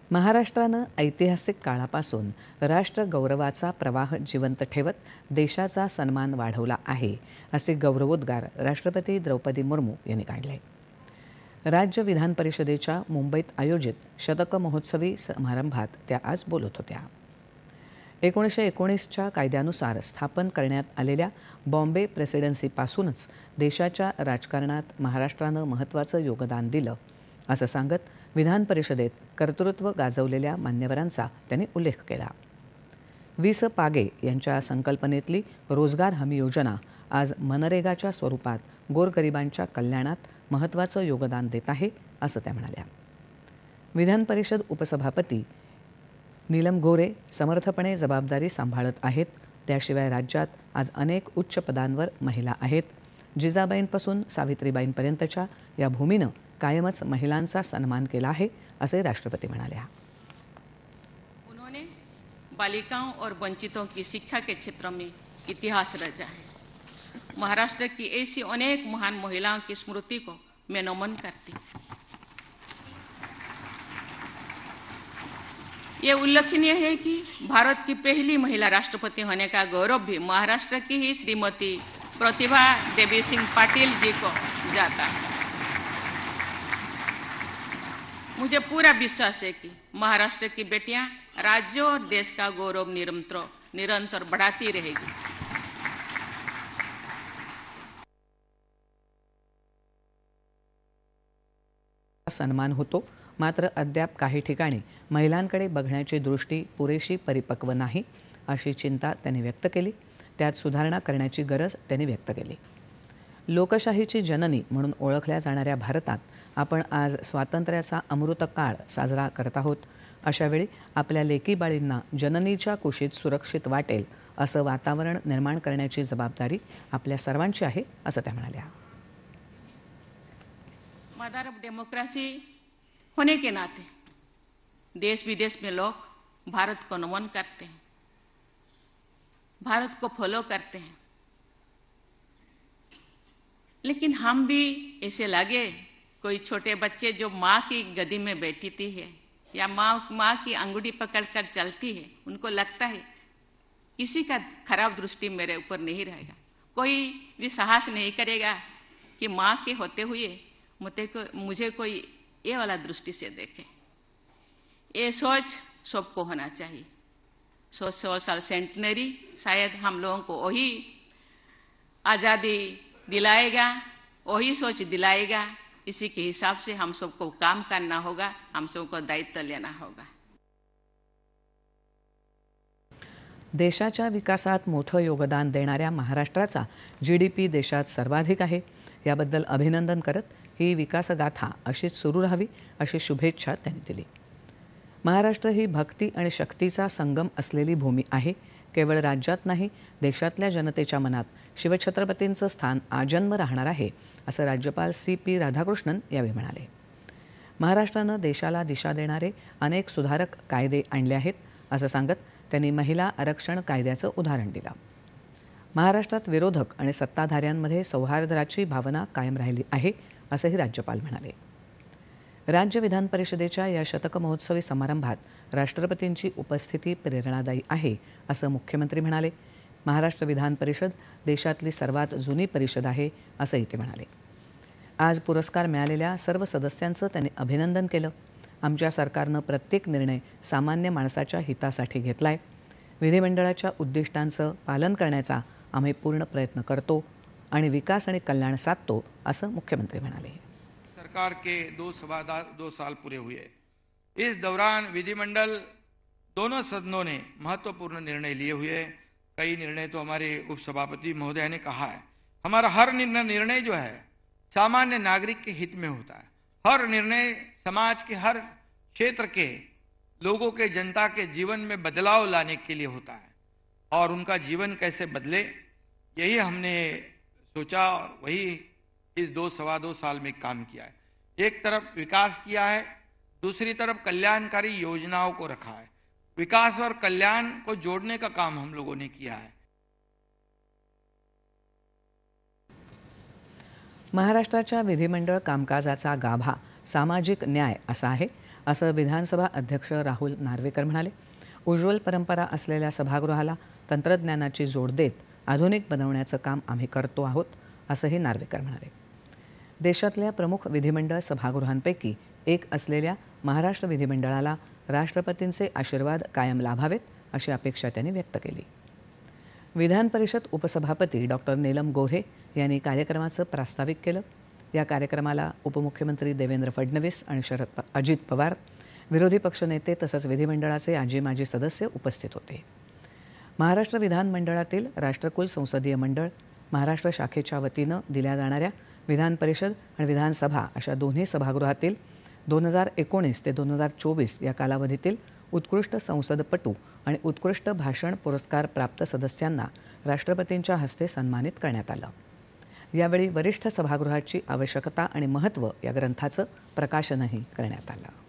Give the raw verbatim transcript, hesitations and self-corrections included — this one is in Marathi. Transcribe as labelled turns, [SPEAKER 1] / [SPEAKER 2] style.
[SPEAKER 1] महाराष्ट्रानं ऐतिहासिक काळापासून राष्ट्र गौरवाचा प्रवाह जिवंत ठेवत देशाचा सन्मान वाढवला आहे असे गौरवोद्गार राष्ट्रपती द्रौपदी मुर्मू यांनी काढले. राज्य विधान परिषदेच्या मुंबईत आयोजित शतक महोत्सवी समारंभात त्या आज बोलत होत्या. एकोणीसशे एकोणीसच्या कायद्यानुसार स्थापन करण्यात आलेल्या बॉम्बे प्रेसिडेन्सीपासूनच देशाच्या राजकारणात महाराष्ट्रानं महत्त्वाचं योगदान दिलं असं सांगत विधान परिषदेत कर्तृत्व गाजवलेल्या मान्यवरांचा त्यांनी उल्लेख केला. वि स पागे यांच्या संकल्पनेतली रोजगार हमी योजना आज मनरेगाच्या स्वरूपात गोरगरिबांच्या कल्याणात महत्त्वाचं योगदान देत आहे असं त्या म्हणाल्या. विधान परिषद उपसभापती नीलम गोरे समर्थपणे जबाबदारी सांभाळत आहेत. त्याशिवाय राज्यात आज अनेक उच्च पदांवर महिला आहेत. जिजाबाईंपासून सावित्रीबाईंपर्यंतच्या या भूमीनं कायमच महिलांचा सन्मान केला है असे राष्ट्रपति म्हणाल्या.
[SPEAKER 2] उन्होंने बालिकाओं और वंचितों की शिक्षा के क्षेत्र में इतिहास रचा है. महाराष्ट्र की ऐसी अनेक महान महिलाओं की स्मृति को मैं नमन करती. ये उल्लेखनीय है कि भारत की पहली महिला राष्ट्रपति होने का गौरव भी महाराष्ट्र की ही श्रीमती प्रतिभा देवी सिंह पाटिल जी को जाता है. मुझे पूरा विश्वास है कि महाराष्ट्र की बेटियां राज्य और देश का गौरव निरंतर निरंतर बढ़ाती रहेगी.
[SPEAKER 1] सन्मान होतो, मात्र अद्याप काही ठिकाणी महिलांकडे बघण्याची दृष्टी पुरेशी परिपक्व नाही अशी चिंता त्यांनी व्यक्त केली. त्यात सुधारणा करण्याची गरज त्यांनी व्यक्त केली. लोकशाहीची जननी म्हणून ओळखल्या जाणाऱ्या भारतात आपण आज स्वातंत्र्याचा अमृत काळ साजरा करत आहोत. अशावेळी आपल्या लेकीबाळींना जननीच्या कुशीत सुरक्षित वाटेल असं वातावरण निर्माण करण्याची जबाबदारी आपल्या सर्वांची आहे असं त्या म्हणाल्या.
[SPEAKER 2] मदर ऑफ डेमोक्रेसी होने के नाते देश विदेश में लोग भारत को नमन करते हैं, भारत को फॉलो करते हैं. लेकिन हम भी ऐसे लगे कोई छोटे बच्चे जो माँ की गदी में बैठी थी है या माँ माँ की अंगुली पकड़कर चलती है, उनको लगता है किसी का खराब दृष्टि मेरे ऊपर नहीं रहेगा. कोई भी साहस नहीं करेगा कि माँ के होते हुए मुझे को मुझे कोई ये वाला दृष्टि से देखे. ये सोच सबको होना चाहिए. सौ सौ साल सेंटनरी शायद हम लोगों को वही आज़ादी दिलाएगा, वही सोच दिलाएगा. इसी के हिसाब से हम सबको काम करना होगा, हम सबको दायित्व लेना होगा.
[SPEAKER 1] देशाच्या विकासात मोठं योगदान देणाऱ्या महाराष्ट्राचा जीडीपी देशात सर्वाधिक आहे. याबद्दल अभिनंदन करत ही विकासगाथा अशीच सुरू राहावी अशी शुभेच्छा त्यांनी दिली. महाराष्ट्र ही भक्ती आणि शक्तीचा संगम असलेली भूमी आहे. केवळ राज्यात नाही, देशातल्या जनतेच्या मनात शिवछत्रपतींचं स्थान आजन्म राहणार आहे असं राज्यपाल सी पी राधाकृष्णन यावेळी म्हणाले. महाराष्ट्रानं देशाला दिशा देणारे अनेक सुधारक कायदे आणले आहेत असं सांगत त्यांनी महिला आरक्षण कायद्याचं उदाहरण दिलं. महाराष्ट्रात विरोधक आणि सत्ताधाऱ्यांमध्ये सौहार्दाची भावना कायम राहिली आहे असंही राज्यपाल म्हणाले. राज्य विधान परिषदेच्या या शतक महोत्सवी समारंभात राष्ट्रपतींची उपस्थिती प्रेरणादायी आहे असं मुख्यमंत्री म्हणाले. महाराष्ट्र विधान परिषद देशातली सर्वात जुनी परिषद आहे असंही ते म्हणाले. आज पुरस्कार मिळालेल्या सर्व सदस्यांचं त्यांनी अभिनंदन केलं. आमच्या सरकारनं प्रत्येक निर्णय सामान्य माणसाच्या हितासाठी घेतलाय. विधिमंडळाच्या उद्दिष्टांचं पालन करण्याचा आम्ही पूर्ण प्रयत्न करतो आणि विकास आणि कल्याण साधतो असं मुख्यमंत्री म्हणाले.
[SPEAKER 3] सरकार के दो सवा दो साल पूरे हुए. इस दौरान विधिमंडल दोनों सदनों ने महत्वपूर्ण निर्णय लिए हुए. कई निर्णय तो हमारे उपसभापति महोदय ने कहा है. हमारा हर निर्णय जो है सामान्य नागरिक के हित में होता है. हर निर्णय समाज के हर क्षेत्र के लोगों के, जनता के जीवन में बदलाव लाने के लिए होता है और उनका जीवन कैसे बदले यही हमने सोचा और वही इस दो सवा दो साल में काम किया है. एक तरफ विकास किया है, दूसरी तरफ कल्याणकारी योजनाओं को रखा है. विकास और कल्याण को जोड़ने का काम हम लोगों ने किया है.
[SPEAKER 1] महाराष्ट्राच्या विधिमंडळ कामकाजाचा गाभा सामाजिक न्याय असा आहे असं विधानसभा अध्यक्ष राहुल नार्वेकर म्हणाले. उज्ज्वल परंपरा असलेल्या सभागृहाला तंत्रज्ञानाची जोड देत आधुनिक बनवण्याचं काम आम्ही करतो आहोत, असंही नार्वेकर म्हणाले. देशातल्या प्रमुख विधिमंडळ सभागृहांपैकी एक असलेल्या महाराष्ट्र विधिमंडळाला राष्ट्रपतींचे आशीर्वाद कायम लाभावेत अशी अपेक्षा त्यांनी व्यक्त केली. विधान परिषद उपसभापती डॉक्टर नीलम गोऱ्हे यांनी कार्यक्रमाचं प्रास्ताविक केलं. या कार्यक्रमाला उपमुख्यमंत्री देवेंद्र फडणवीस आणि शरद अजित पवार, विरोधी पक्षनेते तसंच विधिमंडळाचे आजी माजी सदस्य उपस्थित होते. महाराष्ट्र विधानमंडळातील राष्ट्रकुल संसदीय मंडळ, महाराष्ट्र शाखेच्या वतीनं दिल्या जाणाऱ्या विधान परिषद आणि विधानसभा अशा दोन्ही सभागृहातील दोन हजार एकोणीस ते दोन हजार चोवीस या कालावधीतील उत्कृष्ट संसदपटू आणि उत्कृष्ट भाषण पुरस्कार प्राप्त सदस्यांना राष्ट्रपतींच्या हस्ते सन्मानित करण्यात आलं. यावेळी वरिष्ठ सभागृहाची आवश्यकता आणि महत्त्व या ग्रंथाचं प्रकाशनही करण्यात आलं.